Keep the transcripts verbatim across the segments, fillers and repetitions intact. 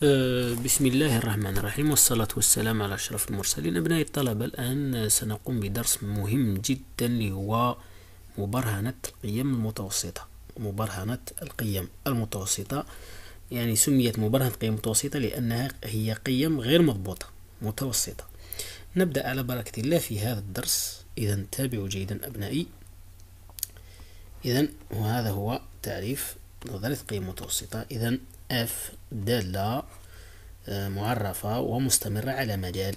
أه بسم الله الرحمن الرحيم، والصلاة والسلام على أشرف المرسلين. أبنائي الطلبة، الآن سنقوم بدرس مهم جدا اللي هو مبرهنة القيم المتوسطة. مبرهنة القيم المتوسطة يعني سميت مبرهنة قيم متوسطة لأنها هي قيم غير مضبوطة متوسطة. نبدأ على بركة الله في هذا الدرس. إذا تابعوا جيدا أبنائي. إذا وهذا هو تعريف نظرية قيم متوسطة. إذا F دالة معرفة ومستمرة على مجال.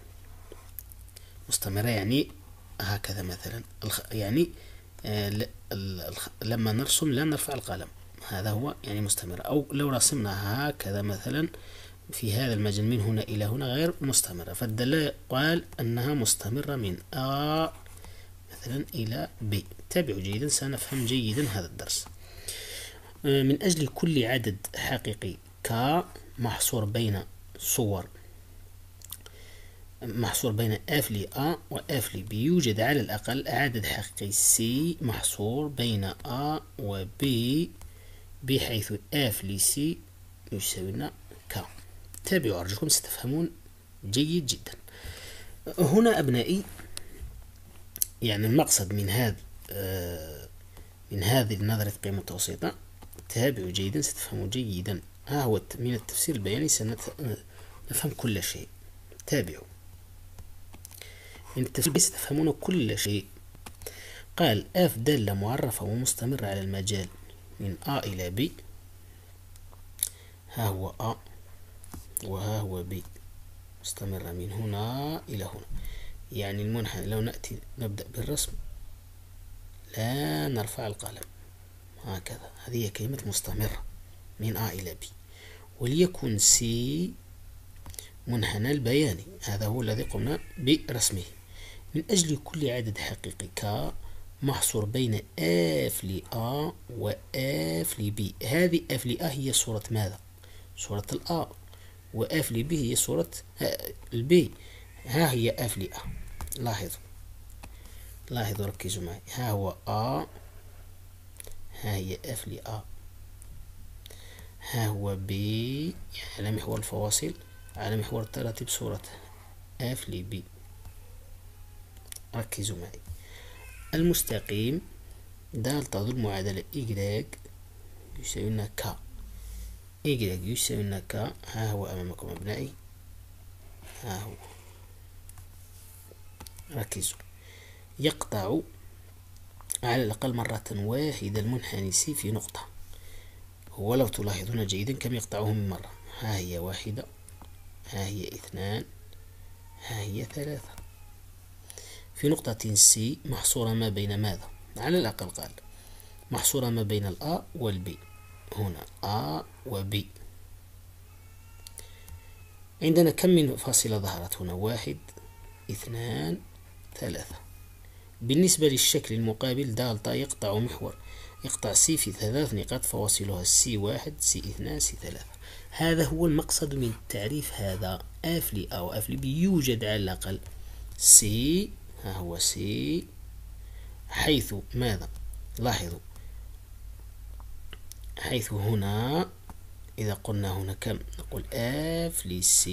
مستمرة يعني هكذا مثلا، يعني لما نرسم لا نرفع القلم، هذا هو يعني مستمرة. أو لو رسمنا هكذا مثلا في هذا المجال من هنا إلى هنا غير مستمرة، فالدالة قال أنها مستمرة من A مثلا إلى B. تابعوا جيدا سنفهم جيدا هذا الدرس. من أجل كل عدد حقيقي K محصور بين صور محصور بين F ل A و F ل B، يوجد على الأقل عدد حقيقي C محصور بين A و B بحيث F ل C يساوي لنا K. تابعوا أرجوكم ستفهمون جيد جدا. هنا أبنائي يعني المقصد من هذا من هذه النظرية قيم متوسطة، تابعوا جيدا ستفهموا جيدا. ها هو من التفسير البياني سنفهم كل شيء. تابعوا من التفسير ستفهمون كل شيء. قال F دالة معرفة ومستمرة على المجال من A إلى B. ها هو A وها هو B، مستمرة من هنا إلى هنا. يعني المنحنى لو نأتي نبدأ بالرسم لا نرفع القلم هكذا، هذه كلمة مستمرة من A إلى B. وليكن C منحنى البياني، هذا هو الذي قمنا برسمه. من أجل كل عدد حقيقي K محصور بين F ل A و F ل B. هذه F ل A هي صورة ماذا؟ صورة ال A، و F ل B هي صورة ال B. ها هي F ل A، لاحظوا لاحظوا ركزوا معي. ها هو A، ها هي F ل A، ها هو B يعني على محور الفواصل على محور التراتب صورة F ل B. ركزوا معي. المستقيم دال تظل معادلة Y يساوي لنا K. Y يساوي لنا K. ها هو أمامكم أبنائي، ها هو. ركزوا. يقطع على الأقل مرة واحدة المنحنى C في نقطة. ولو تلاحظون جيدا كم يقطعه من مرة. ها هي واحدة، ها هي اثنان، ها هي ثلاثة. في نقطة C محصورة ما بين ماذا؟ على الأقل قال محصورة ما بين ال A وال B. هنا A و B. عندنا كم من فاصلة ظهرت هنا؟ واحد، اثنان، ثلاثة. بالنسبة للشكل المقابل دالتا يقطع محور يقطع C في ثلاث نقاط فواصلها C واحد، C اثنان، C ثلاثة. هذا هو المقصد من التعريف هذا. F ل A و F ل B يوجد على الأقل C، ها هو C، حيث ماذا؟ لاحظوا حيث هنا إذا قلنا هنا كم نقول F ل C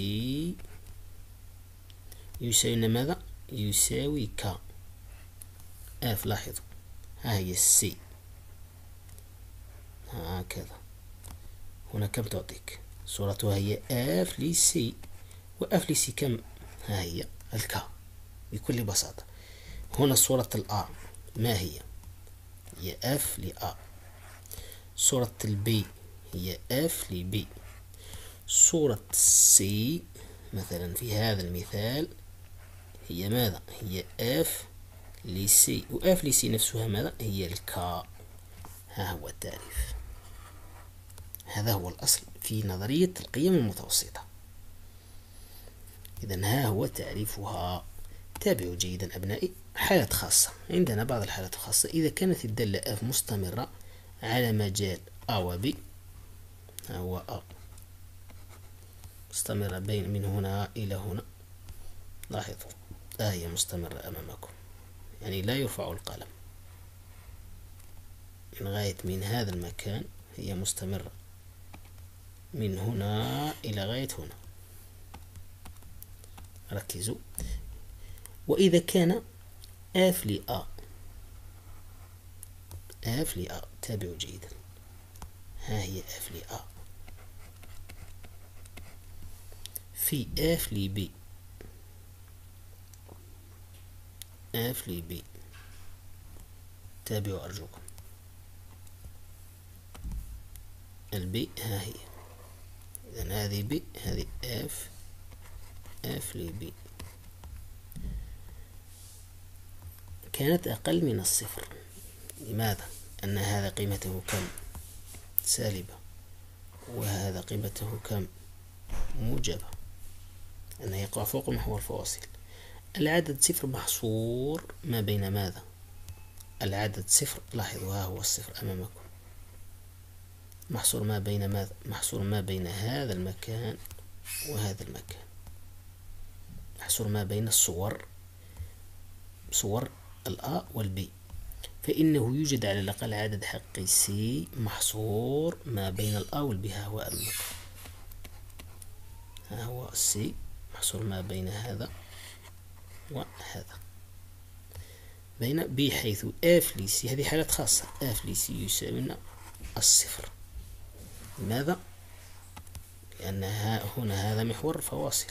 يساوي ماذا؟ يساوي K. F لاحظوا ها هي C هكذا. هنا كم تعطيك؟ صورتها هي F ل C، و F ل C كم؟ ها هي الكا بكل بساطة. هنا صورة ال A ما هي؟ هي F ل A. صورة ال B هي F ل B. صورة C مثلا في هذا المثال هي ماذا؟ هي F ل C، و F ل C نفسها ماذا؟ هي الكا. ها هو التعريف. هذا هو الأصل في نظرية القيم المتوسطة. إذن ها هو تعريفها. تابعوا جيدا أبنائي. حالات خاصة، عندنا بعض الحالات الخاصة. إذا كانت الدالة F مستمرة على مجال A و B، ها هو A مستمرة بين من هنا إلى هنا، لاحظوا A هي مستمرة أمامكم، يعني لا يرفع القلم من غاية من هذا المكان، هي مستمرة من هنا إلى غاية هنا. ركزوا. وإذا كان اف ل a اف ل a تابعوا جيدا، ها هي اف ل a في اف ل b اف ل b تابعوا أرجوكم. البي ها هي، إذن هذه بي، هذه اف اف ل b كانت أقل من الصفر. لماذا؟ أن هذا قيمته كم؟ سالبة، وهذا قيمته كم؟ موجبة، أنه يقع فوق محور الفواصل. العدد صفر محصور ما بين ماذا؟ العدد صفر، لاحظوا ها هو الصفر أمامكم، محصور ما بين ماذا؟ محصور ما بين هذا المكان وهذا المكان، محصور ما بين الصور، صور الأ والبي، فإنه يوجد على الأقل عدد حقي سي محصور ما بين الأ والبي. ها هو أمامكم، ها هو السي محصور ما بين هذا وهذا، بين بي، حيث اف ل سي، هذه حالات خاصة، اف ل سي يساوي الصفر. لماذا؟ لأن هنا هذا محور الفواصل،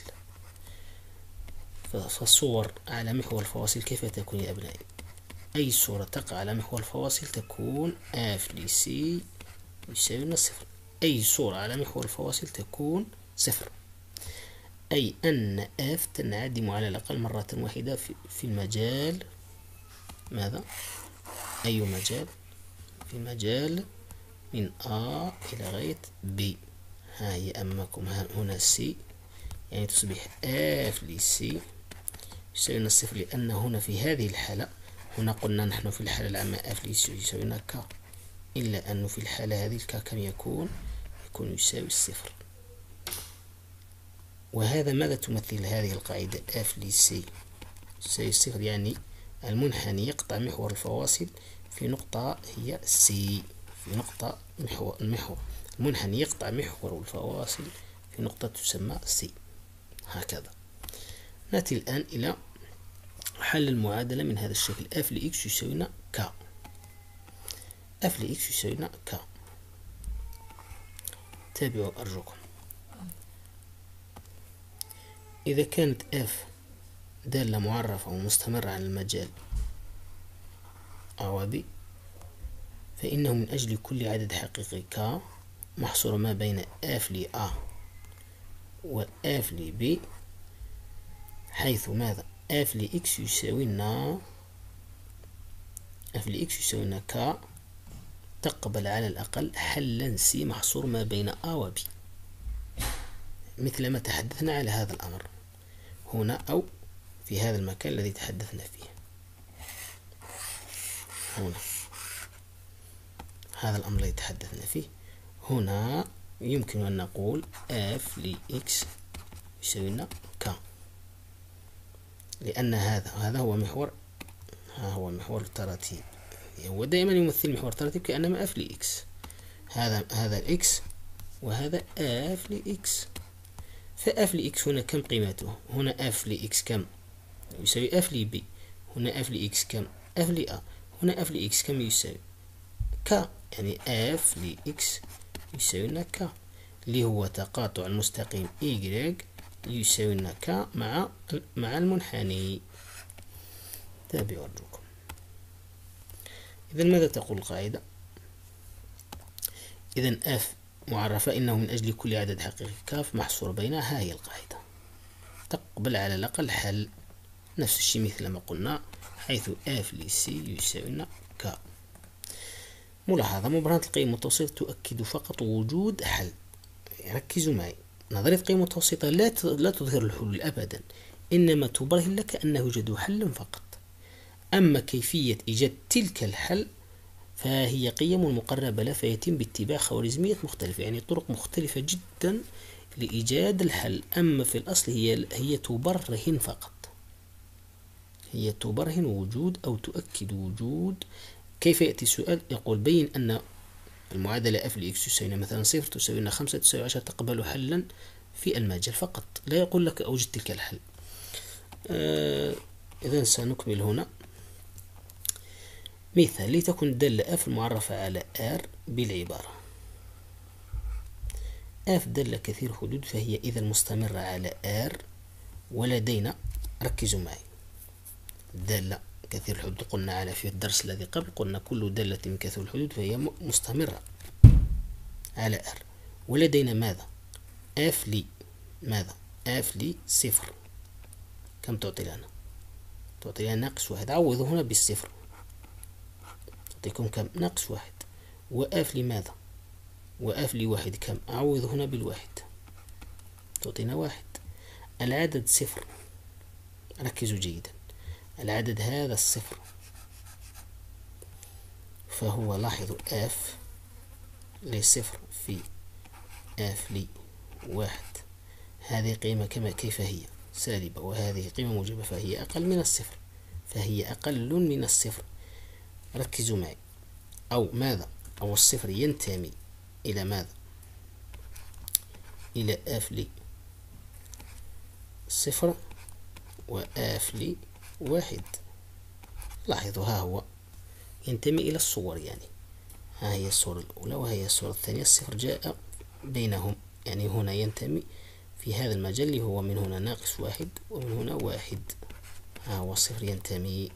فالصور على محور الفواصل كيف تكون يا أبنائي؟ أي صورة تقع على محور الفواصل تكون اف ل سي يساوي الصفر. أي صورة على محور الفواصل تكون صفر، أي أن اف تنعدم على الأقل مرة واحدة في, في المجال ماذا؟ أي مجال؟ في مجال من A إلى غاية B. ها هي أمامكم هنا C، يعني تصبح F ل C يساوي الصفر، لأن هنا في هذه الحالة، هنا قلنا نحن في الحالة العامة F ل C يساوي K، إلا أنه في الحالة هذه الك كم يكون؟ يكون يساوي الصفر. وهذا ماذا تمثل هذه القاعدة F ل C يساوي الصفر؟ يعني المنحني يقطع محور الفواصل في نقطة هي C، في نقطة محور المحور المنحني يقطع محور الفواصل في نقطة تسمى C. هكذا. نأتي الآن إلى حل المعادلة من هذا الشكل. F ل X يساوي K، F ل X يساوي K. تابعوا أرجوكم. إذا كانت F دالة معرفة ومستمرة على المجال A و B، فإنه من أجل كل عدد حقيقي K محصور ما بين F ل A و F ل B، حيث ماذا؟ F ل X يساوي F ل X يساوي K تقبل على الأقل حلا C محصور ما بين A و B، مثل ما تحدثنا على هذا الأمر هنا أو في هذا المكان الذي تحدثنا فيه. هنا هذا الأمر الذي تحدثنا فيه، هنا يمكن أن نقول F ل X يساوي K، لأن هذا هذا هو محور، ها هو محور التراتيب، هو دائما يمثل محور التراتيب كأنما F ل X، هذا هذا X وهذا F ل X، فF ل X هنا كم قيمته؟ هنا F ل X كم؟ يساوي F ل B، هنا F ل X كم؟ F ل A، هنا F ل X كم يساوي؟ K، يعني F ل X يساوي K، اللي هو تقاطع المستقيم Y يساوي K مع مع المنحني. تابعوا أرجوكم. إذا ماذا تقول القاعدة؟ إذا F معرفة إنه من أجل كل عدد حقيقي كاف محصور بينها، ها هي القاعدة، تقبل على الأقل حل، نفس الشيء مثل ما قلنا، حيث F ل C يساوي K. ملاحظة: مبرهنة القيم المتوسطة تؤكد فقط وجود حل. ركزوا معي، نظرية القيم المتوسطة لا لا تظهر الحلول أبدا، إنما تبرهن لك أنه يوجد حل فقط. أما كيفية إيجاد تلك الحل فهي قيم مقربة له، فيتم باتباع خوارزمية مختلفة، يعني طرق مختلفة جدا لإيجاد الحل. أما في الأصل هي هي تبرهن فقط، هي تبرهن وجود أو تؤكد وجود. كيف يأتي السؤال؟ يقول بين أن المعادلة اف لإكس تساوي مثلا صفر، تساوي لنا خمسة، تساوي عشرة، تقبل حلا في المجال فقط، لا يقول لك أوجد تلك الحل. آه إذا سنكمل هنا. مثال: لتكن الدالة f المعرفة على r بالعبارة: f دالة كثير حدود فهي إذا مستمرة على r، ولدينا، ركزوا معي، الدالة كثير الحدود قلنا على في الدرس الذي قبل، قلنا كل دالة كثير الحدود فهي مستمرة على r، ولدينا ماذا؟ f لي ماذا؟ f لي صفر، كم تعطي لنا؟ تعطي لنا ناقص واحد، عوضوا هنا بالصفر، تعطيكم كم؟ ناقص واحد. وآف لماذا؟ وآف لواحد كم؟ أعوض هنا بالواحد، تعطينا واحد. العدد صفر، ركزوا جيدا، العدد هذا الصفر، فهو لاحظوا آف لصفر في آف لي واحد، هذه قيمة كما كيف هي سالبة، وهذه قيمة موجبة، فهي أقل من الصفر، فهي أقل من الصفر. ركزوا معي، أو ماذا؟ أو الصفر ينتمي إلى ماذا؟ إلى آف لي صفر وآف لي واحد. لاحظوا، ها هو ينتمي إلى الصور، يعني ها هي الصورة الأولى وهي الصورة الثانية، الصفر جاء بينهم، يعني هنا ينتمي في هذا المجال اللي هو من هنا ناقص واحد ومن هنا واحد، ها هو الصفر ينتمي.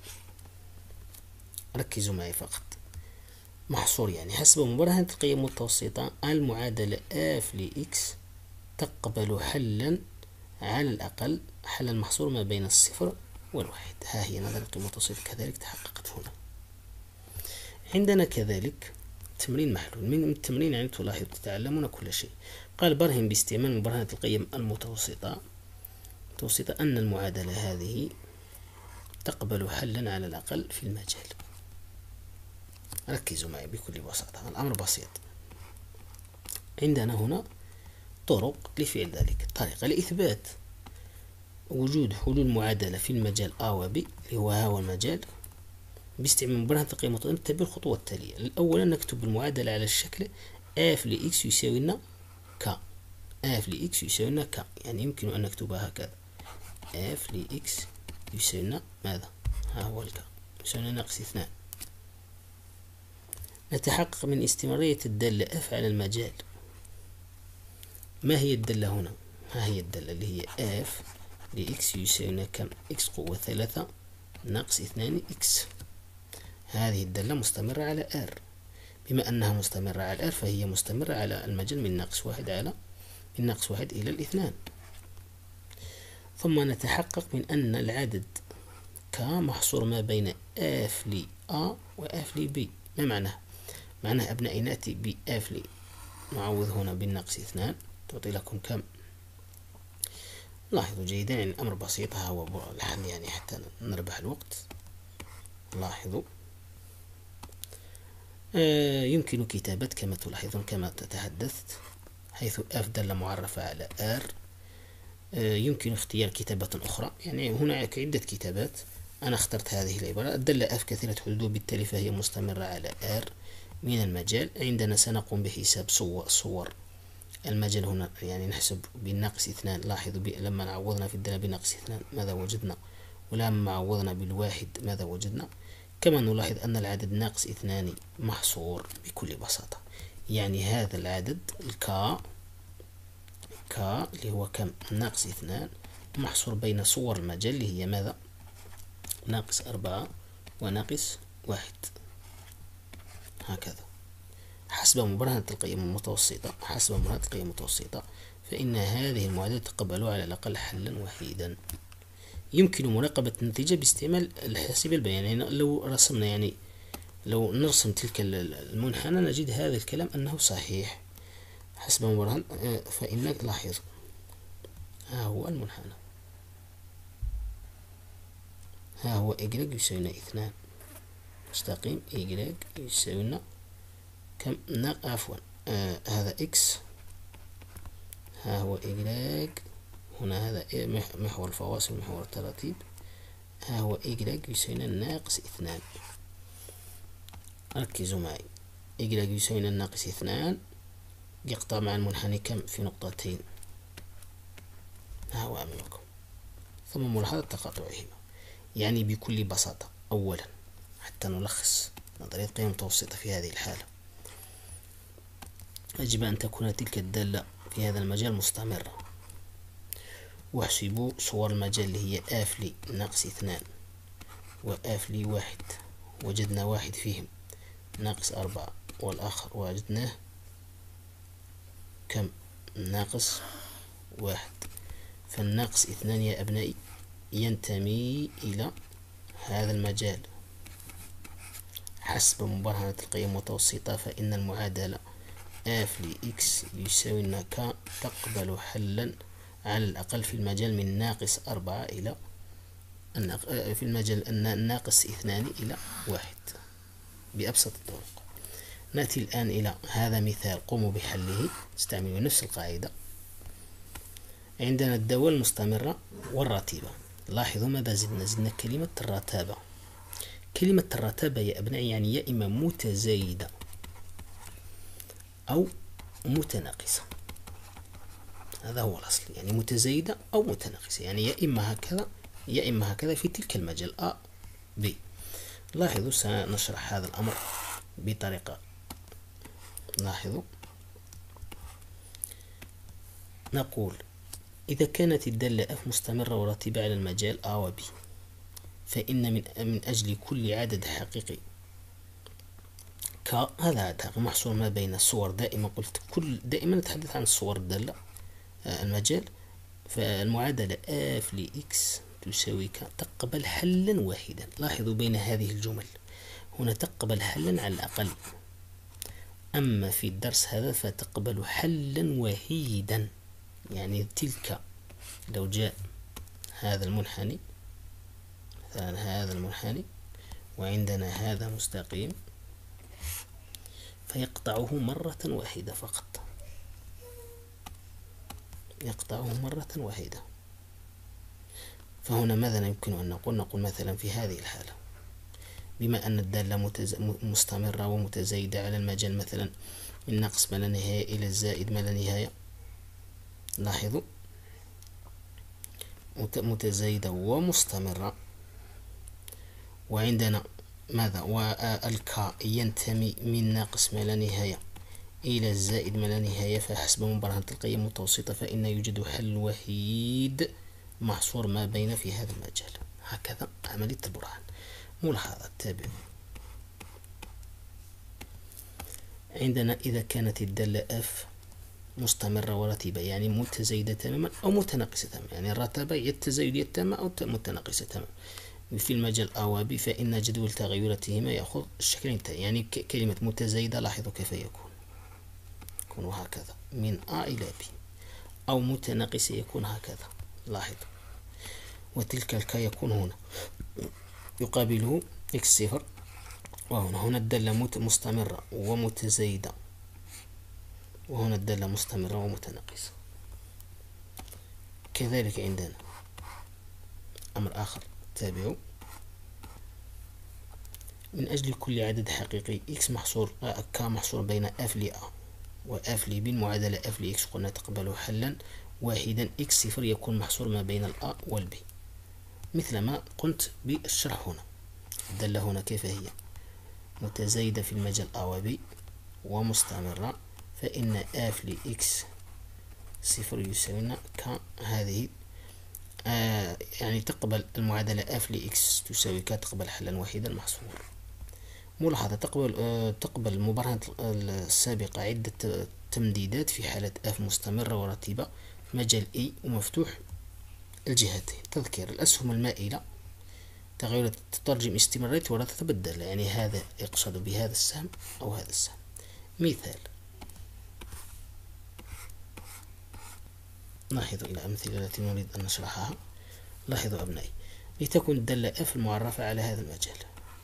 ركزوا معي فقط، محصور يعني حسب مبرهنة القيم المتوسطة المعادلة f لإكس تقبل حلا على الأقل حلا محصور ما بين الصفر والواحد. ها هي نظرية المتوسط كذلك تحققت هنا. عندنا كذلك تمرين محلول، من التمرين يعني تلاحظ تتعلمون كل شيء. قال: برهن باستعمال مبرهنة القيم المتوسطة المتوسطة أن المعادلة هذه تقبل حلا على الأقل في المجال. ركزوا معي بكل بساطة، الأمر بسيط. عندنا هنا طرق لفعل ذلك. طريقة لإثبات وجود حلول معادلة في المجال A و B، اللي هو ها هو المجال، باستعمال مبرهنة القيم المتوسطة. نتبع الخطوة التالية. الأول نكتب المعادلة على الشكل f لإكس يساوي لنا k، f لإكس يساوي لنا k، يعني يمكن أن نكتبها هكذا: f لإكس يساوي لنا ماذا؟ ها هو الك يساوي لنا ناقص اثنان. نتحقق من استمرارية الدالة f على المجال. ما هي الدالة هنا؟ ها هي الدالة اللي هي f لإكس يساوي لنا كم؟ x قوة ثلاثة ناقص اثنان x. هذه الدالة مستمرة على r، بما أنها مستمرة على r فهي مستمرة على المجال من ناقص واحد على من ناقص واحد إلى الاثنان. ثم نتحقق من أن العدد k محصور ما بين f ل a و f ل b. ما معناه؟ معناه أبنائي نأتي ب f ل نعوض هنا بالناقص اثنان، تعطي لكم كم؟ لاحظوا جيدا، يعني الأمر بسيط، ها هو الحل يعني حتى نربح الوقت. لاحظوا آه يمكن كتابة كما تلاحظون كما تحدثت، حيث f دالة معرفة على r. آه يمكن اختيار كتابة أخرى، يعني هناك عدة كتابات، أنا اخترت هذه العبارة: الدالة f كثيرة حدود وبالتالي فهي مستمرة على r من المجال. عندنا سنقوم بحساب صور صور المجال هنا، يعني نحسب بالناقص اثنان. لاحظوا لما عوضنا في الدالة بناقص اثنان ماذا وجدنا، ولما عوضنا بالواحد ماذا وجدنا. كما نلاحظ أن العدد ناقص اثنان محصور بكل بساطة، يعني هذا العدد الكا كا اللي هو كم؟ ناقص اثنان، محصور بين صور المجال اللي هي ماذا؟ ناقص أربعة وناقص واحد، هكذا. حسب مبرهنة القيم المتوسطة حسب مبرهنة القيم المتوسطة فإن هذه المعادلة تقبل على الأقل حلا وحيدا. يمكن مراقبة النتيجة باستعمال الحاسب البياني. يعني لو رسمنا يعني لو نرسم تلك المنحنى نجد هذا الكلام أنه صحيح حسب مبرهن. فإن لاحظ ها هو المنحنى، ها هو y يساوي لنا اثنان مستقيم، y يساوي لنا كم؟ عفوا آه هذا x، ها هو y هنا، هذا محور الفواصل محور التراتيب، ها هو y يساوي لنا ناقص اثنان. ركزوا معي، إجلاج يساوي الناقص اثنان يقطع مع المنحني كم في نقطتين، ها هو أمامكم. ثم ملاحظة تقاطعهما. يعني بكل بساطة أولا حتى نلخص نظرية قيم متوسطة في هذه الحالة، يجب أن تكون تلك الدالة في هذا المجال مستمرة. واحسبوا صور المجال اللي هي آف لي ناقص اثنان وآف لي واحد، وجدنا واحد فيهم ناقص أربعة والآخر وجدناه كم؟ ناقص واحد. فالناقص اثنان يا أبنائي ينتمي إلى هذا المجال حسب مبرهنة القيم المتوسطة، فإن المعادلة اف لإكس يساوي أن ك تقبل حلا على الأقل في المجال من ناقص أربعة إلى في المجال الناقص اثنان إلى واحد بأبسط الطرق. نأتي الآن إلى هذا مثال قوموا بحله، استعملوا نفس القاعدة. عندنا الدوال المستمرة والراتبة. لاحظوا ماذا زدنا؟ زدنا كلمة الرتابة. كلمة الرتابة يا أبنائي يعني يا إما متزايدة أو متناقصة، هذا هو الأصل، يعني متزايدة أو متناقصة، يعني يا إما هكذا يا إما هكذا في تلك المجال A B. لاحظوا سنشرح هذا الأمر بطريقة. لاحظوا نقول إذا كانت الدالة F مستمرة وراتبة على المجال A و B، فإن من من أجل كل عدد حقيقي ك، هذا عدد محصور ما بين الصور. دائما قلت كل دائما نتحدث عن الصور الدالة المجال. فالمعادلة F لإكس تساوي ك تقبل حلا واحدا. لاحظوا بين هذه الجمل هنا تقبل حلا على الأقل، أما في الدرس هذا فتقبل حلا وحيدا. يعني تلك لو جاء هذا المنحني مثلا هذا المنحني وعندنا هذا مستقيم فيقطعه مرة واحدة فقط، يقطعه مرة واحدة. فهنا ماذا يمكن أن نقول؟ نقول مثلا في هذه الحالة بما أن الدالة متز... مستمرة ومتزايدة على المجال مثلا من ناقص ما لا نهاية إلى الزائد ما لا نهاية. لاحظوا متزايدة ومستمرة، وعندنا ماذا؟ والكا ينتمي من ناقص ما لا نهاية إلى الزائد ما لا نهاية. فحسب مبرهنة القيم المتوسطة فإن يوجد حل وحيد محصور ما بين في هذا المجال. هكذا عملية البرهان. ملاحظة تابعوا. عندنا إذا كانت الدالة F مستمرة وراتبة يعني متزايدة تماما أو متناقصة تماما، يعني الرتابة هي التزايدية التامة أو متناقصة تماما في المجال A و B، فإن جدول تغيراتهما يأخذ الشكلين التالي. يعني كلمة متزايدة لاحظوا كيف يكون، يكون هكذا من A إلى B، أو متناقصة يكون هكذا. لاحظوا وتلك الكا يكون هنا يقابله إكس صفر، وهنا هنا الدالة مستمرة ومتزايدة، وهنا الدالة مستمرة ومتناقصة. كذلك عندنا أمر آخر تابعوا. من أجل كل عدد حقيقي إكس محصور ك محصور بين F ل A و F ل B، المعادلة F ل X قلنا تقبل حلا واحدا. إكس صفر يكون محصور ما بين ال A وال B، مثل ما قمت بالشرح هنا. الدالة هنا كيف هي؟ متزايدة في المجال A و B ومستمرة، فإن F ل X صفر يساوي ك هذه آه يعني تقبل المعادلة F ل X تساوي ك تقبل حلا واحدا محصور. ملاحظة تقبل آه تقبل المبرهنة السابقة عدة تمديدات في حالة F مستمرة وراتبة مجال E ومفتوح الجهتين. تذكير الأسهم المائلة تغيرات تترجم استمرارية ولا تتبدل، يعني هذا يقصد بهذا السهم أو هذا السهم. مثال لاحظوا إلى أمثلة التي نريد أن نشرحها. لاحظوا أبنائي لتكن الدالة F المعرفة على هذا المجال،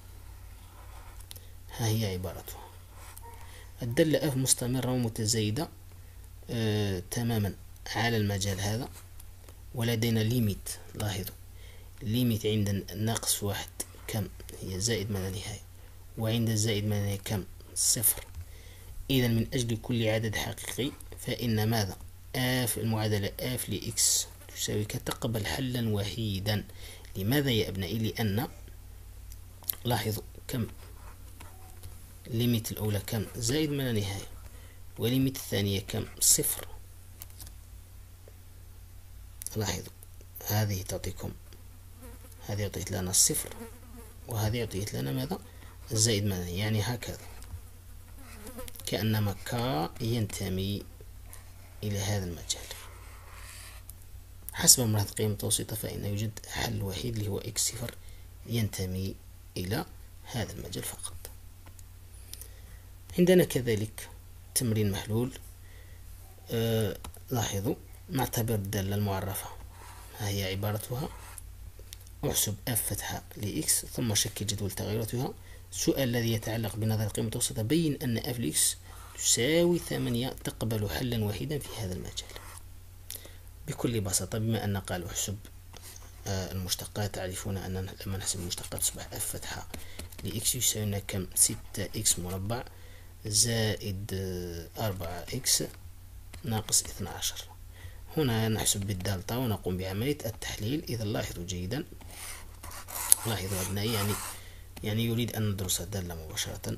ها هي عبارتها. الدالة F مستمرة ومتزايدة آه تماما على المجال هذا، ولدينا ليميت. لاحظوا ليميت عند ناقص واحد كم؟ هي زائد ما لا نهاية، وعند الزائد ما لا نهاية كم؟ صفر. إذا من أجل كل عدد حقيقي فإن ماذا؟ اف المعادلة اف لإكس تساوي تقبل حلا وحيدا. لماذا يا أبنائي؟ لأن لاحظوا كم ليميت الأولى كم زائد ما لا نهاية، وليميت الثانية كم صفر. لاحظوا هذه تعطيكم، هذه أعطيت لنا الصفر وهذه أعطيت لنا ماذا؟ الزائد ما لا نهاية. يعني هكذا كأنما ك ينتمي إلى هذا المجال. حسب مراد قيمة متوسطة فإن يوجد حل وحيد اللي هو إكس صفر ينتمي إلى هذا المجال فقط. عندنا كذلك تمرين محلول. آه لاحظوا نعتبر الدالة المعرفة ها هي عبارتها: احسب اف فتحة لإكس ثم شكل جدول تغيراتها. السؤال الذي يتعلق بنظرية القيمة المتوسطة: بين أن اف لإكس تساوي ثمانية تقبل حلا وحيدا في هذا المجال. بكل بساطة بما أن قال احسب آه المشتقات، تعرفون أننا لما نحسب المشتقات تصبح اف فتحة لإكس يساوي لنا كم؟ ستة إكس مربع زائد أربعة إكس ناقص اثنى عشر. هنا نحسب بالدالتا ونقوم بعملية التحليل. إذا لاحظوا جيدا، لاحظوا أبنائي، يعني يعني يريد أن ندرس الدالة مباشرة.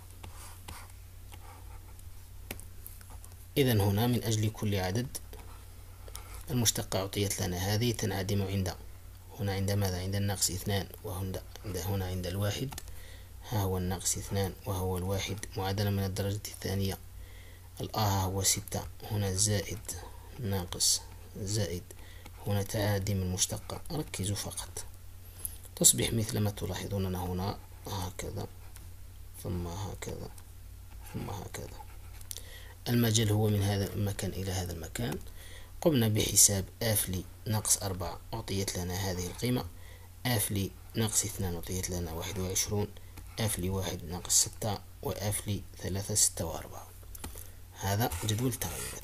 إذا هنا من أجل كل عدد المشتقة أعطيت لنا هذه تنعدم عند هنا عند ماذا؟ عند الناقص اثنان، وهنا هنا عند الواحد. ها هو الناقص اثنان وهو الواحد معادلة من الدرجة الثانية. الآ هو ستة، هنا زائد ناقص زائد، هنا تعادم المشتقة. ركزوا فقط، تصبح مثل ما تلاحظون هنا هكذا ثم هكذا ثم هكذا. المجال هو من هذا المكان إلى هذا المكان. قمنا بحساب اف لي ناقص أربعة أعطيت لنا هذه القيمة، اف لي ناقص اثنان أعطيت لنا واحد وعشرون، اف لي واحد ناقص ستة، واف لي ثلاثة ستة وأربعة. هذا جدول التغيرات.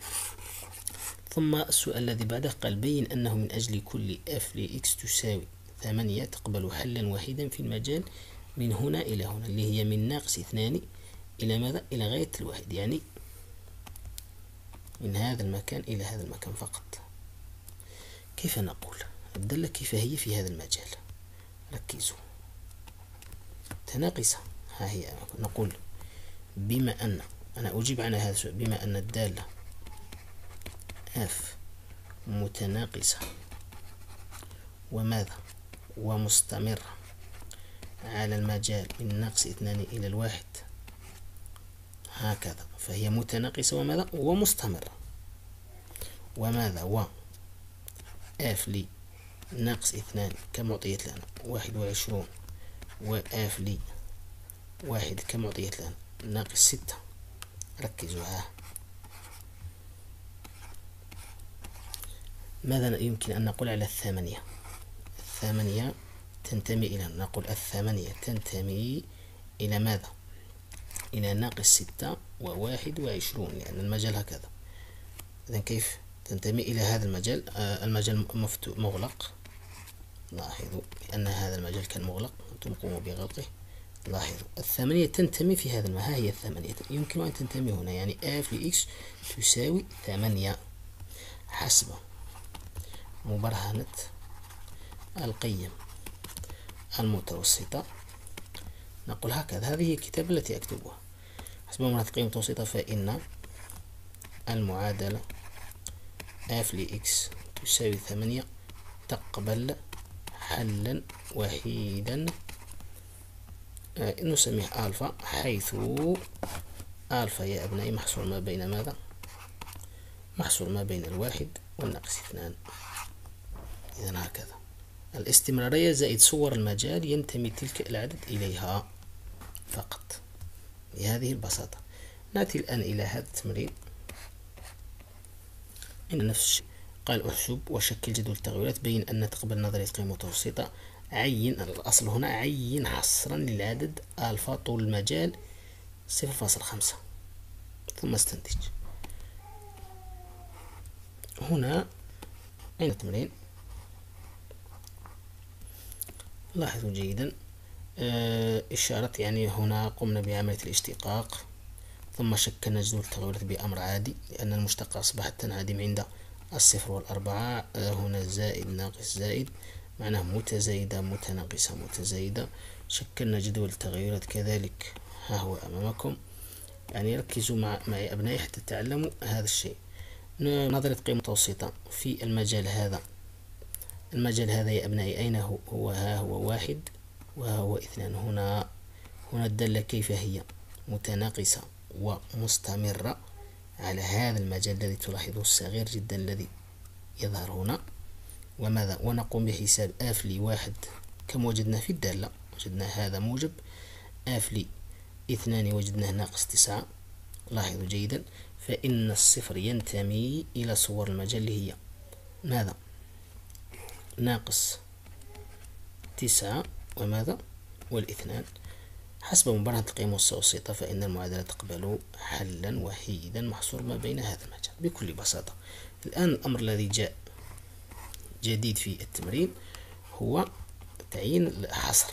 ثم السؤال الذي بعده قال: بين أنه من أجل كل اف لإكس تساوي ثمانية تقبل حلا وحيدا في المجال من هنا إلى هنا، اللي هي من ناقص اثنان إلى ماذا؟ إلى غاية الواحد، يعني من هذا المكان إلى هذا المكان فقط. كيف نقول الدالة كيف هي في هذا المجال؟ ركزوا، متناقصة. ها هي نقول بما أن أنا أجيب عن هذا السؤال بما أن الدالة اف متناقصة وماذا ومستمرة على المجال من ناقص اثنان إلى الواحد هكذا، فهي متناقصة وماذا ومستمرة. وماذا و اف لي ناقص اثنان كم أعطيت لنا؟ واحد وعشرون، واف لي واحد كم أعطيت لنا؟ ناقص ستة. ركزوا، ها ماذا يمكن أن نقول على الثمانية؟ الثمانية تنتمي إلى، نقول الثمانية تنتمي إلى ماذا؟ إلى ناقص ستة وواحد وعشرون، لأن المجال هكذا. إذن كيف تنتمي إلى هذا المجال؟ آه المجال مفتوح مغلق. لاحظوا لأن هذا المجال كان مغلق، أنتم قوموا بغلقه. لاحظوا الثمانية تنتمي في هذا المجال. ها هي الثمانية يمكن أن تنتمي هنا، يعني اف لإكس تساوي ثمانية حسب مبرهنة القيم المتوسطة. نقول هكذا، هذه الكتابة التي أكتبها. حسب مبرهنة القيم المتوسطة فإن المعادلة اف لإكس تساوي ثمانية تقبل حلا وحيدا آه نسميه ألفا، حيث ألفا يا أبنائي محصور ما بين ماذا؟ محصور ما بين الواحد والناقص اثنان. إذن هكذا الاستمرارية زائد صور المجال ينتمي تلك العدد إليها فقط، بهذه البساطة. نأتي الآن إلى هذا التمرين. إن نفس الشيء قال: احسب وشكل جدول التغيرات بين أن تقبل نظرية قيمة متوسطة. عين الأصل هنا، عين حصرا للعدد ألفا طول المجال صفر فاصلة خمسة ثم استنتج. هنا أين التمرين؟ لاحظوا جيدا آه إشارة، يعني هنا قمنا بعملية الاشتقاق ثم شكلنا جدول التغيرات بأمر عادي لأن المشتقة أصبحت تنعدم عند الصفر والأربعة. هنا زائد ناقص زائد معناه متزايدة متناقصة متزايدة. شكلنا جدول التغيرات كذلك، ها هو أمامكم. يعني ركزوا مع معي أبنائي حتى تعلموا هذا الشيء. نظرة قيمة متوسطة في المجال هذا، المجال هذا يا أبنائي أين هو؟ هو ها هو واحد وها هو اثنان. هنا هنا الدالة كيف هي؟ متناقصة ومستمرة على هذا المجال الذي تلاحظه الصغير جدا الذي يظهر هنا. وماذا؟ ونقوم بحساب اف لواحد كم وجدنا في الدالة، وجدنا هذا موجب. اف لي اثنان وجدناه ناقص تسعة. لاحظوا جيدا، فإن الصفر ينتمي إلى صور المجال اللي هي ماذا؟ ناقص تسعة وماذا؟ والاثنان. حسب مبرهنة القيمة المتوسطة فإن المعادلة تقبل حلا وحيدا محصور ما بين هذا المجال بكل بساطة. الآن الأمر الذي جاء جديد في التمرين هو تعيين الحصر.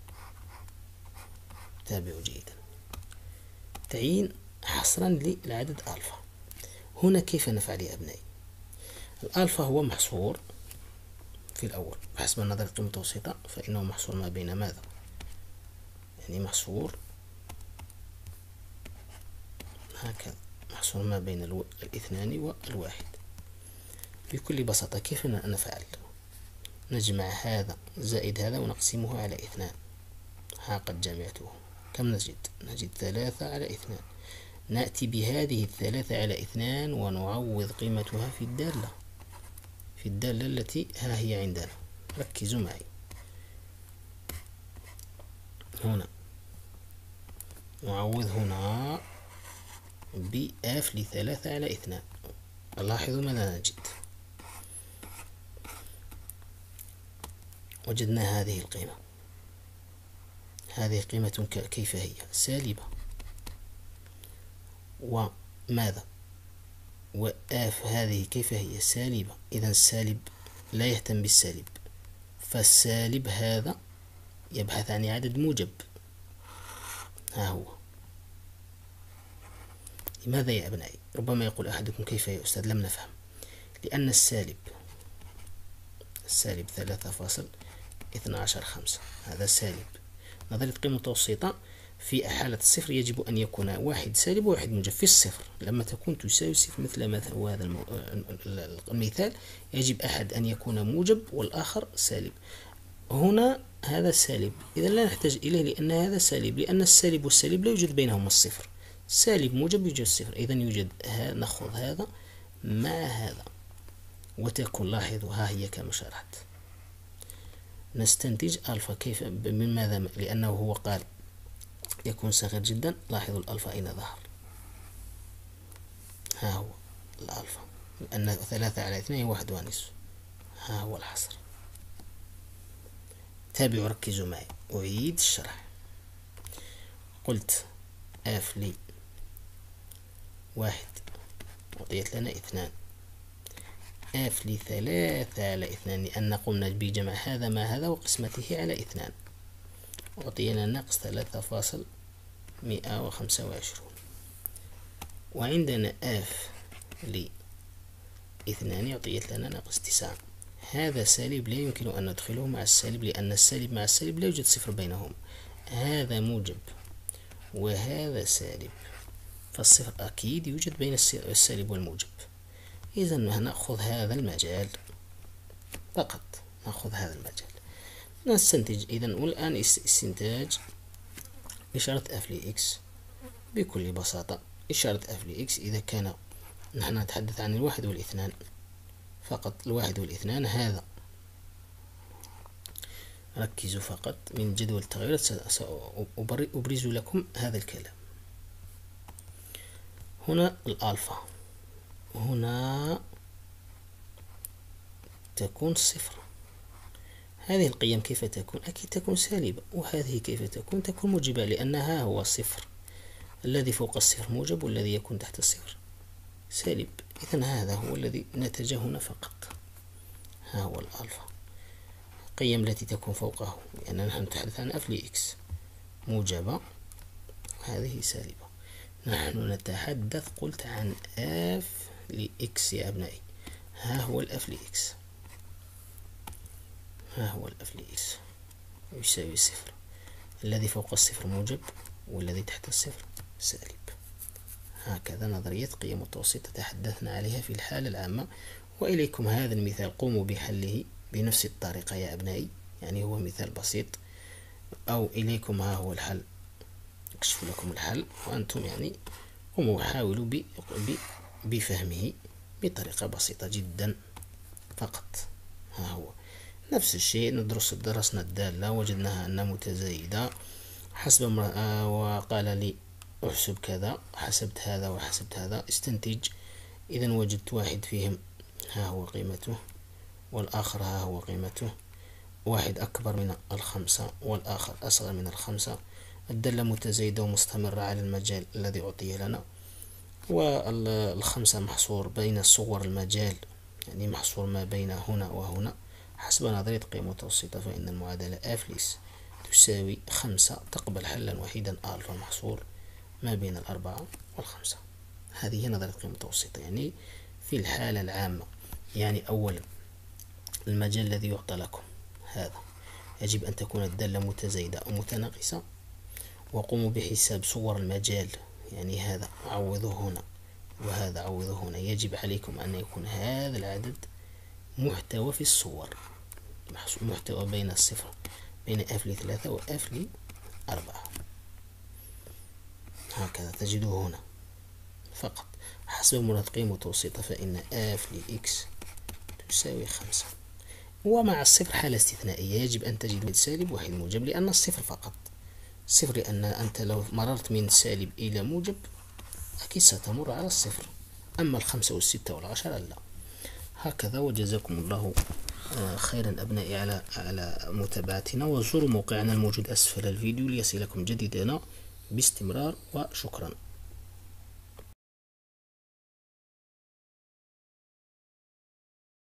تابعوا جيدا، تعيين حصرا للعدد ألفا. هنا كيف نفعل يا أبنائي؟ الألفا هو محصور في الأول بحسب النظر القيمة المتوسطة فإنه محصور ما بين ماذا؟ يعني محصور هكذا، محصور ما بين الو... الاثنان والواحد. بكل بساطة كيف نفعل؟ نجمع هذا زائد هذا ونقسمه على اثنان. ها قد جمعته، كم نجد؟ نجد ثلاثة على اثنان. نأتي بهذه الثلاثة على اثنان ونعوض قيمتها في الدالة في الدالة التي ها هي عندنا. ركزوا معي هنا، نعوض هنا بآف لثلاثة على اثنان. لاحظوا ماذا نجد؟ وجدنا هذه القيمة، هذه قيمة كيف هي؟ سالبة. وماذا؟ وآف هذه كيف هي؟ سالبة. إذا السالب لا يهتم بالسالب، فالسالب هذا يبحث عن عدد موجب. ها هو. لماذا يا أبنائي؟ ربما يقول أحدكم كيف يا أستاذ؟ لم نفهم. لأن السالب السالب ثلاثة فاصل اثنى عشر خمسة هذا سالب. نظرية القيمة المتوسطة في حالة الصفر يجب أن يكون واحد سالب وواحد موجب. في الصفر لما تكون تساوي صفر مثل مثل هذا المثال يجب أحد أن يكون موجب والآخر سالب. هنا هذا سالب، إذا لا نحتاج إليه لأن هذا سالب، لأن السالب والسالب لا يوجد بينهما الصفر. سالب موجب يوجد صفر، إذا يوجد ها نأخذ هذا مع هذا وتكون. لاحظوا ها هي كما شرحت. نستنتج ألفا كيف من ماذا؟ لأنه هو قال يكون صغير جدا. لاحظوا الألفا أين ظهر؟ ها هو الألفا، لأن ثلاثة على اثنين واحد ونصف. ها هو الحصر. تابعوا ركزوا معي، أعيد الشرح. قلت اف لي واحد أعطيت لنا اثنان، اف لي ثلاثة على اثنان لأن قمنا بجمع هذا مع هذا وقسمته على اثنان، أعطينا ناقص ثلاثة فاصل مئة وخمسة وعشرون. وعندنا اف لي اثنان أعطيت لنا ناقص تسعة. هذا سالب لا يمكن أن ندخله مع السالب لأن السالب مع السالب لا يوجد صفر بينهم. هذا موجب وهذا سالب، فالصفر أكيد يوجد بين السالب والموجب. إذا نأخذ هذا المجال فقط، نأخذ هذا المجال نستنتج. إذا والآن استنتاج إشارة اف لإكس بكل بساطة. إشارة اف لإكس إذا كان نحن نتحدث عن الواحد والاثنان فقط، الواحد والاثنان هذا. ركزوا فقط من جدول التغيرات سأبرز لكم هذا الكلام. هنا الألفا هنا تكون صفر. هذه القيم كيف تكون؟ أكيد تكون سالبة. وهذه كيف تكون؟ تكون موجبة لأنها هو صفر، الذي فوق الصفر موجب والذي يكون تحت الصفر سالب. إذن هذا هو الذي نتج هنا فقط. ها هو الألفا، القيم التي تكون فوقه لأننا نحن نتحدث عن اف لإكس موجبة وهذه سالبة. نحن نتحدث قلت عن اف لإكس يا أبنائي. ها هو الأف لإكس، ها هو الأف لإكس يساوي صفر. الذي فوق الصفر موجب والذي تحت الصفر سالب. هكذا نظرية قيم متوسطة تحدثنا عليها في الحالة العامة. وإليكم هذا المثال، قوموا بحله بنفس الطريقة يا أبنائي، يعني هو مثال بسيط. أو إليكم ها هو الحل، أكشف لكم الحل وأنتم يعني قوموا حاولوا بفهمه بطريقة بسيطة جدا فقط. ها هو نفس الشيء، ندرس درسنا الدالة وجدناها أنها متزايدة حسب ما وقال لي احسب كذا، حسبت هذا وحسبت هذا، استنتج. إذا وجدت واحد فيهم ها هو قيمته والآخر ها هو قيمته، واحد أكبر من الخمسة والآخر أصغر من الخمسة. الدالة متزايدة ومستمرة على المجال الذي أعطي لنا، والخمسة محصور بين صور المجال، يعني محصور ما بين هنا وهنا. حسب نظرية قيم متوسطة فإن المعادلة أفلس تساوي خمسة تقبل حلا وحيدا ألفا محصور ما بين الأربعة والخمسة. هذه هي نظرية قيم متوسطة. يعني في الحالة العامة، يعني أولا المجال الذي يعطى لكم هذا يجب أن تكون الدالة متزايدة أو متناقصة، وقوموا بحساب صور المجال، يعني هذا عوضوه هنا وهذا عوضوه هنا. يجب عليكم أن يكون هذا العدد محتوى في الصور، محتوى بين الصفر بين اف لثلاثة واف لأربعة. هكذا تجدوه هنا فقط. حسب مراد قيم متوسطة فإن اف لإكس تساوي خمسة. ومع الصفر حالة استثنائية، يجب أن تجد واحد سالب واحد موجب، لأن الصفر فقط صفر، لأن أنت لو مررت من سالب إلى موجب أكيد ستمر على الصفر، أما الخمسة والستة والعشرة لا. هكذا، وجزاكم الله خيرا أبنائي على على متابعتنا، وزوروا موقعنا الموجود أسفل الفيديو ليصلكم جديدنا باستمرار، وشكرا.